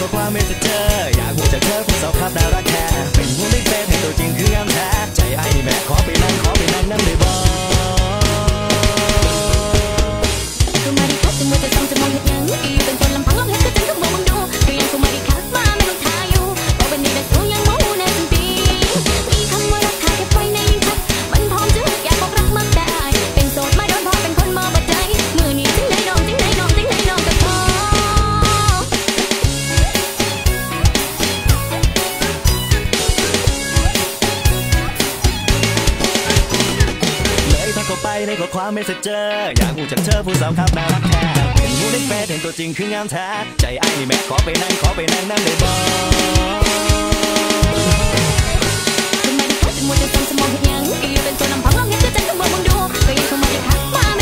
ความเมสเจอร์อยากหูจากเธอผู้สาวขับน่ารักแค่เป็นผู้เล่นเฟซให้ตัวจริงคืองามแท้ใจไอ้นี่แม่ขอไปนั่งนั่งได้บ่คือมาดีคักแต่เมื่อจะซ้ำจะมองเห็นยังอีเป็นคนลำพังลองเห็นก็จังก็มองมึงดูคือยังคือมาดีคักมาไม่ต้องทาอยู่บอกเป็นนี่แต่สู้ยังมองหูแน่จริงมีคำว่ารักทาเก็บไว้ในลิ้นชักมันพร้อมจะอยากบอกรักมากแต่เป็นโสดมาโดนพอเป็นคนมองบัดใจมือนี้จึงได้น้องจึงได้น้องจึงได้น้องกับพ่อเข้าไปในข้อความเมสเจอร์อยากหูจากเธอผู้สาวขับน่ารักแท้เป็นผู้เล่นเฟซเห็นตัวจริงคืองามแท้ใจไอ้นี่แม่ขอไปนั่งนั่งได้บ่คือมาดีคักแต่มัวจะซ้ำจะมองเห็นยังอีเป็นตัวลำพังลองเห็นก็จังก็มองมึงดูก็ยังคงมาดีคักมา